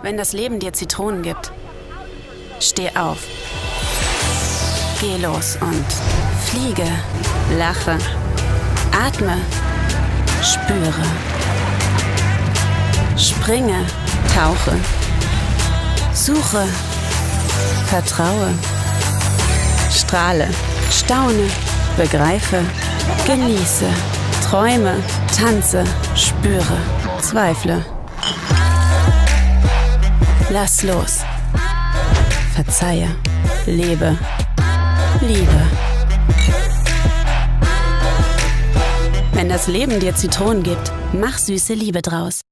Wenn das Leben dir Zitronen gibt, steh auf. Geh los und fliege, lache, atme, spüre. Springe, tauche, suche, vertraue, strahle, staune, begreife, genieße, träume, tanze, spüre, zweifle. Lass los, verzeihe, lebe, liebe. Wenn das Leben dir Zitronen gibt, mach süße Liebe draus.